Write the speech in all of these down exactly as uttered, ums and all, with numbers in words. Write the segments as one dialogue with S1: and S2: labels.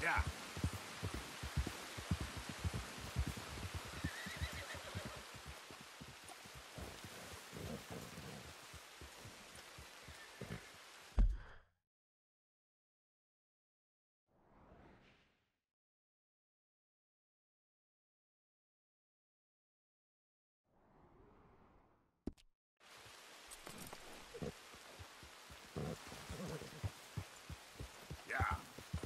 S1: Yeah. Yeah.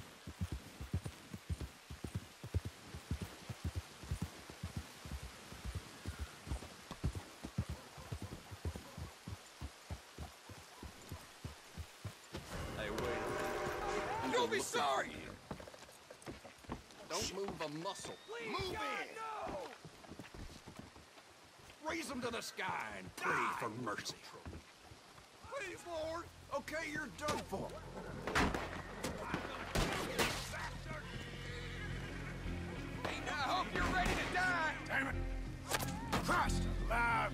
S2: Hey, wait.
S1: You'll be sorry.
S2: Don't move a muscle.
S1: Please, move God, in. No! Raise them to the sky and pray Die. for mercy. Please, Lord. Okay, you're done for. I hope you're ready to die. Damn it. Christ alive.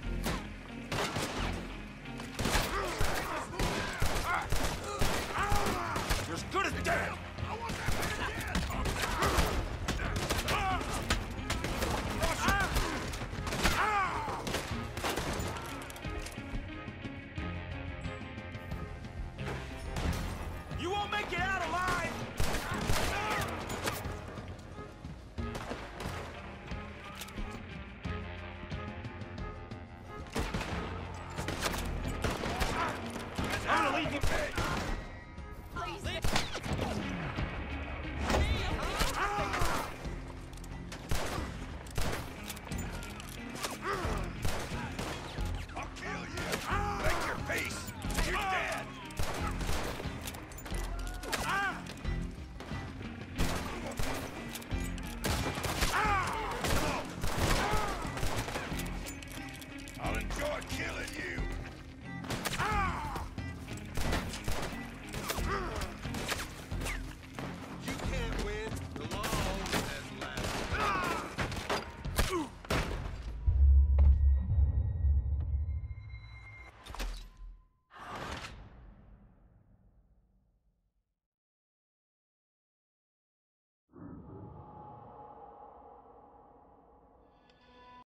S1: You're as good as dead. I want that man dead. You won't make it out alive! I'm gonna leave you.